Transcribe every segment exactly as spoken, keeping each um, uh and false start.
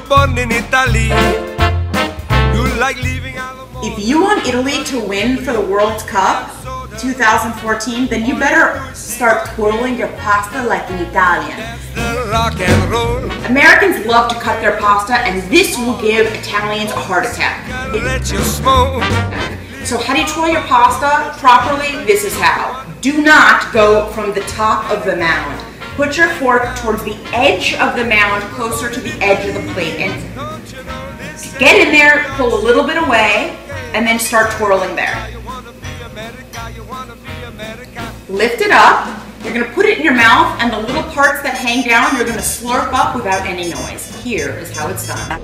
born in Italy. You like leaving If you want Italy to win for the World Cup two thousand fourteen, then you better start twirling your pasta like an Italian. rock and roll. Americans love to cut their pasta, and this will give Italians a heart attack. Let you smoke. So how do you twirl your pasta properly? This is how. Do not go from the top of the mound. Put your fork towards the edge of the mound, closer to the edge of the plate, and get in there, pull a little bit away, and then start twirling there. Lift it up. You're going to put it in your mouth, and the little parts that hang down, you're going to slurp up without any noise. Here is how it's done.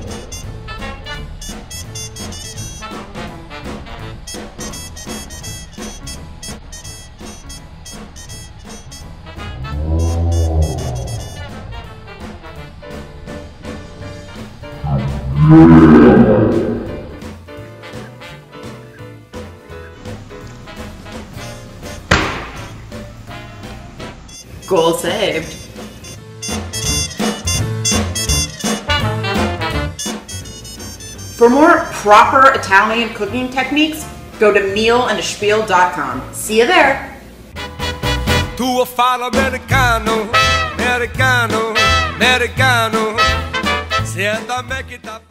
Goal saved. For more proper Italian cooking techniques, go to meal and a spiel dot com. See you there. Tu fare americano, americano, americano. Se da me che